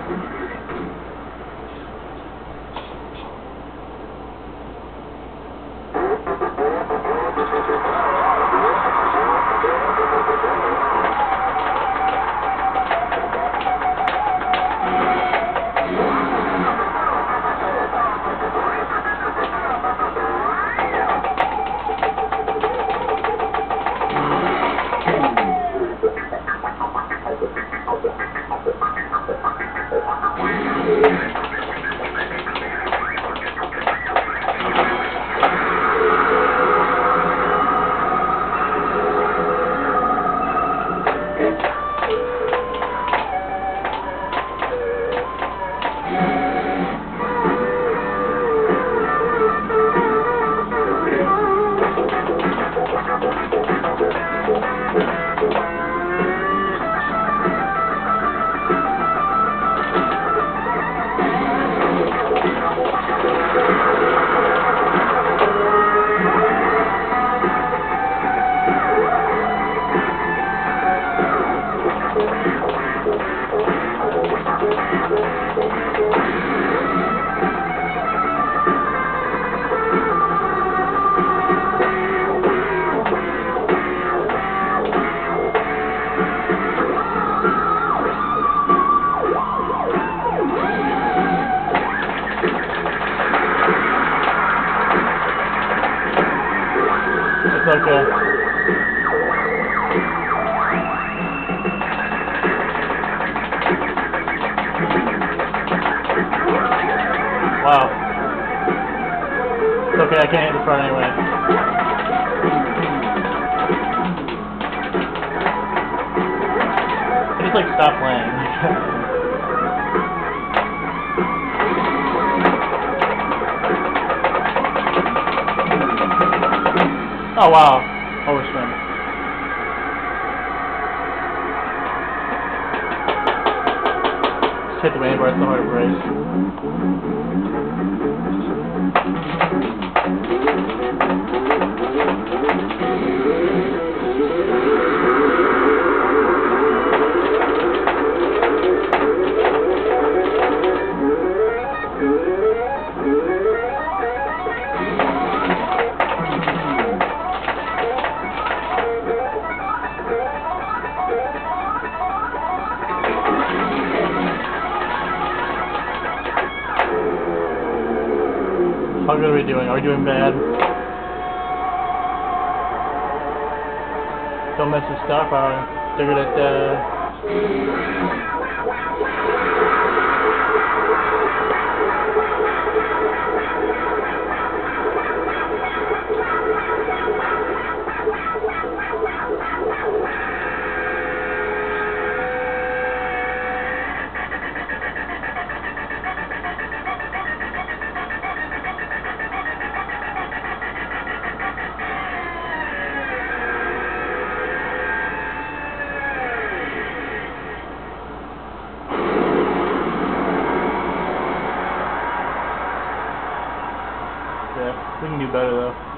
It's okay. Wow. It's okay, I can't hit the front anyway. I just like stop playing. Oh wow, overswim. Just hit the main bar, it's so hard to brace. How good are we doing? Are we doing bad? Don't mess with stuff. They're good at yeah, we can do better though.